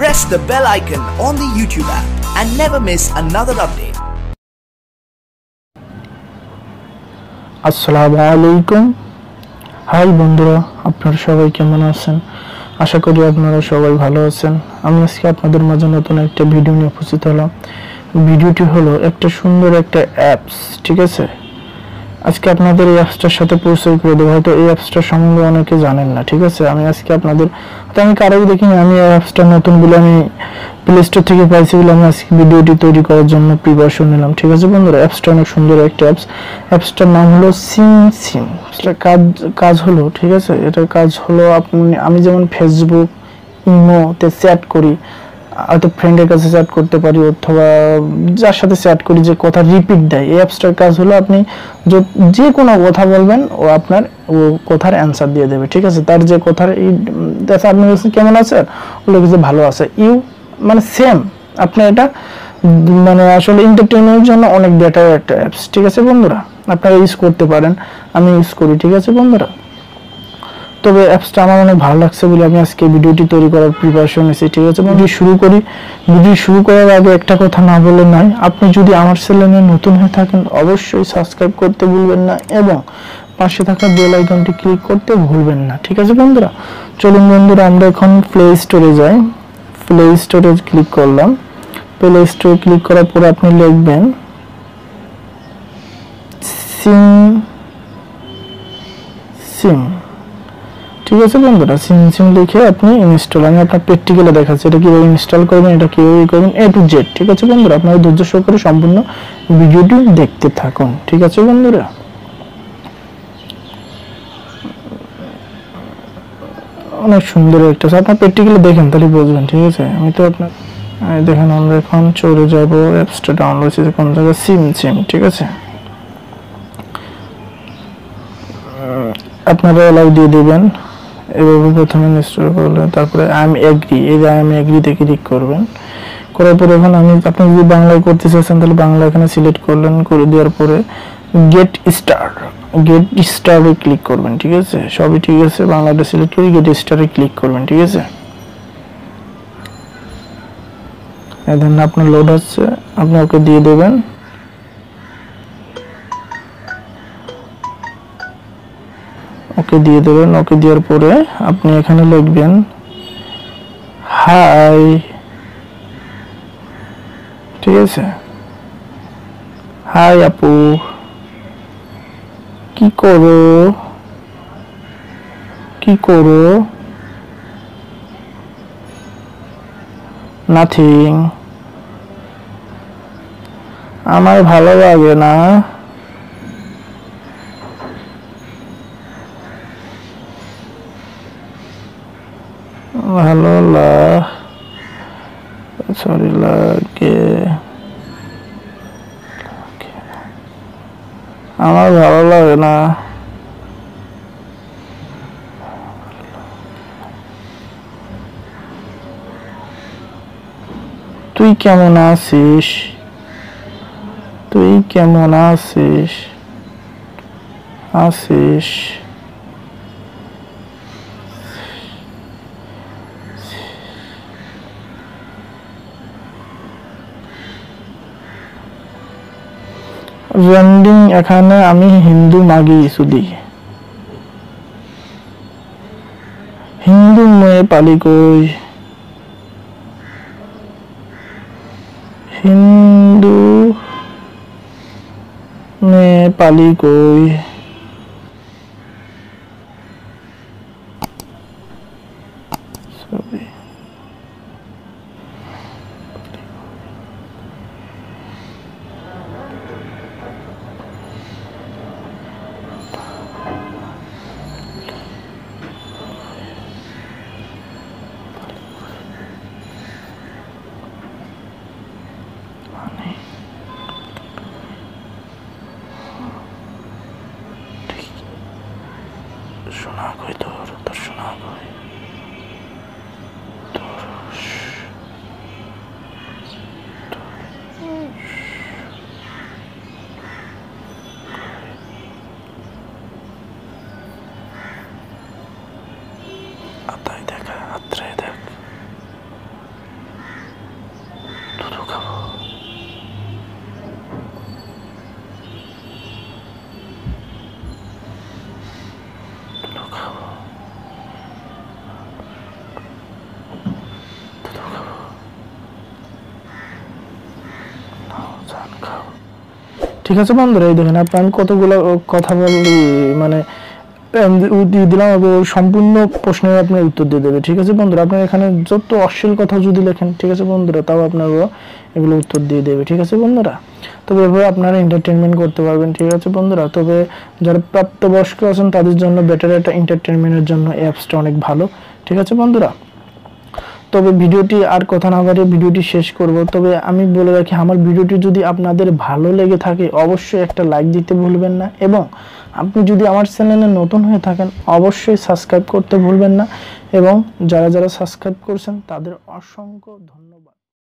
press the bell icon on the YouTube app and never miss another update. আসসালামু আলাইকুম। High বন্ধুরা, আপনারা সবাই কেমন আছেন? আশা করি আপনারা সবাই ভালো আছেন। আমি আজকে আপনাদের মাঝে নতুন একটা ভিডিও নিয়ে উপস্থিত হলাম। ভিডিওটি হলো একটা সুন্দর একটা অ্যাপস, ঠিক আছে? আজকে আপনাদের এই অ্যাপসটার সাথে পরিচয় করে দেবো। হয়তো এই অ্যাপসটার সম্বন্ধে অনেকে জানেন না, ঠিক আছে? আমি আজকে আপনাদের, আমি কারোই দেখিনি, আমি এই অ্যাপসটা নতুন বলে আমি প্লে স্টোর থেকে পাইছি বলে আমি আজকে ভিডিওটি তৈরি করার জন্য প্রিপারেশন নিলাম, ঠিক আছে বন্ধুরা? অ্যাপসটা অনেক সুন্দর একটা অ্যাপস। অ্যাপসটার নাম হলো সিম। এটার কাজ হলো, ঠিক আছে, এটার কাজ হলো আমি যেমন ফেসবুক, ইমোতে চ্যাট করি, হয়তো ফ্রেন্ডের কাছে চ্যাট করতে পারি অথবা যার সাথে চ্যাট করি, যে কথা রিপিট দেয়। এই অ্যাপসটার কাজ হলো আপনি যে কোনো কথা বলবেন, ও আপনার ও কথার অ্যান্সার দিয়ে দেবে, ঠিক আছে? তার যে কথার আপনি কেমন আছেন, ওগুলো কিছু ভালো আছে, মানে সেম। আপনি এটা মানে আসলে এন্টারটেইনমেন্টের জন্য অনেক বেটার একটা অ্যাপস, ঠিক আছে বন্ধুরা? আপনারা ইউজ করতে পারেন, আমি ইউজ করি, ঠিক আছে বন্ধুরা? তবে অ্যাপসটা আমার অনেক ভালো লাগছে বলে আমি আজকে ভিডিওটি তৈরি করার প্রিপারেশন নিয়েছি, ঠিক আছে? ভিডিও শুরু করি। ভিডিও শুরু করার আগে একটা কথা না বলে নয়, আপনি যদি আমার চ্যানেলে নতুন হয়ে থাকেন অবশ্যই সাবস্ক্রাইব করতে ভুলবেন না এবং পাশে থাকা বেল আইকনটি ক্লিক করতে ভুলবেন না, ঠিক আছে বন্ধুরা? চলুন বন্ধুরা, আমরা এখন প্লে স্টোরে যাই। প্লে স্টোরে ক্লিক করলাম। প্লে স্টোরে ক্লিক করার পর আপনি লিখবেন সিম, ঠিক আছে বন্ধুরা? সিম লিখে আপনি ইনস্টল, আমি আপনার প্র্যাকটিক্যালে দেখাচ্ছি এটা কিভাবে ইনস্টল করবেন, এটা কিভাবে করবেন A to Z, ঠিক আছে বন্ধুরা? আপনারা ধৈর্য সহকারে সম্পূর্ণ ভিডিওটি দেখতে থাকুন, ঠিক আছে বন্ধুরা? অনেক সুন্দর একটা, আপনার প্র্যাকটিক্যালে দেখেন তাহলে বুঝবেন, ঠিক আছে? আমি তো আপনার দেখেন, আমরা এখন চলে যাব অ্যাপসটা ডাউনলোড হয়েছে কোন জায়গায়, সিম, ঠিক আছে? আপনারা অ্যালাউ দিয়ে দেবেন। এভাবে প্রথমে ইনস্টল করলেন, তারপরে আই এম এগ্রি, এই যে আই এম এগ্রিতে ক্লিক করবেন। করার পরে এখন আপনি যদি বাংলায় করতে চাচ্ছেন তাহলে বাংলা এখানে সিলেক্ট করলেন। করে দেওয়ার পরে গেট স্টার্টে ক্লিক করবেন, ঠিক আছে? সবই ঠিক আছে, বাংলাটা সিলেক্ট করে গেট স্টার্টে ক্লিক করবেন, ঠিক আছে? এখন আপনার লোড হচ্ছে, আপনি ওকে দিয়ে দেবেন। ওকে দেওয়ার পরে আপনি এখানে লিখবেন হাই, ঠিক আছে? হাই আপু, কি করো? নাথিং, আমার ভালো লাগে না। ভালো লাগে, আমার ভালো লাগে না। তুই কেমন আছিস? রেন্ডিং, এখানে আমি হিন্দু মাগি সুদি, হিন্দু মেয়ে পালি কই, হিন্দু মেয়ে পালি কই। ঠিক আছে বন্ধুরা, এই দেখেন আমি কতগুলো কথা বলি, মানে দিলাম, সম্পূর্ণ প্রশ্নের আপনার উত্তর দিয়ে দেবে। ঠিক আছে বন্ধুরা, আপনার এখানে যত অশ্লীল কথা যদি লেখেন, ঠিক আছে বন্ধুরা, তাও আপনারও এগুলো উত্তর দিয়ে দেবে। ঠিক আছে বন্ধুরা, তবে এভাবে আপনারা এন্টারটেনমেন্ট করতে পারবেন। ঠিক আছে বন্ধুরা, তবে যারা প্রাপ্তবয়স্ক আছেন তাদের জন্য বেটার, একটা এন্টারটেনমেন্টের জন্য অ্যাপসটা অনেক ভালো। ঠিক আছে বন্ধুরা, তবে ভিডিওটি আর কথা না বাড়িয়ে ভিডিওটি শেষ করব। তবে আমি বলে রাখি, আমার ভিডিওটি যদি আপনাদের ভালো লেগে থাকে অবশ্যই একটা লাইক দিতে ভুলবেন না, এবং আপনি যদি আমার চ্যানেলে নতুন হয়ে থাকেন অবশ্যই সাবস্ক্রাইব করতে ভুলবেন না, এবং যারা যারা সাবস্ক্রাইব করছেন তাদের অসংখ্য ধন্যবাদ।